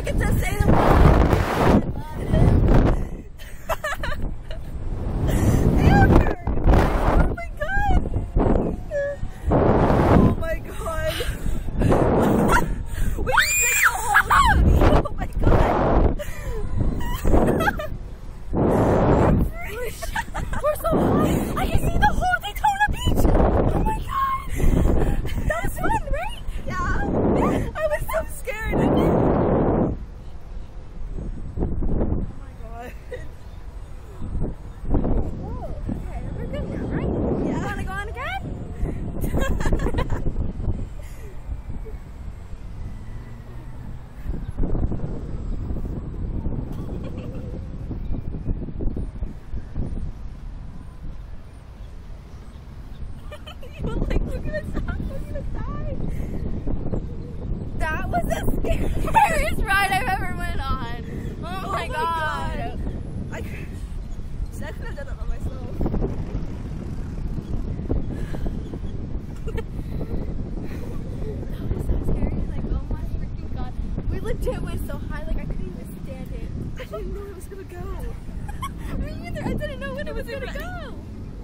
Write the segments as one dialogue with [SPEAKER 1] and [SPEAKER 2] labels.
[SPEAKER 1] I get to say the That was the scariest ride I've ever went on. Oh my god. I could have done that by myself. That was so scary. Like, oh my freaking god. We legit went so high, like I couldn't even stand it. I didn't know it was gonna go. Me either. I didn't know when it was gonna go.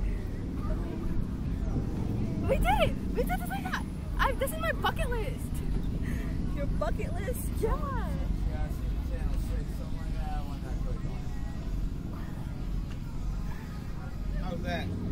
[SPEAKER 1] We did it! We did this like that! This is my bucket list! Your bucket list? Yeah!
[SPEAKER 2] How's that?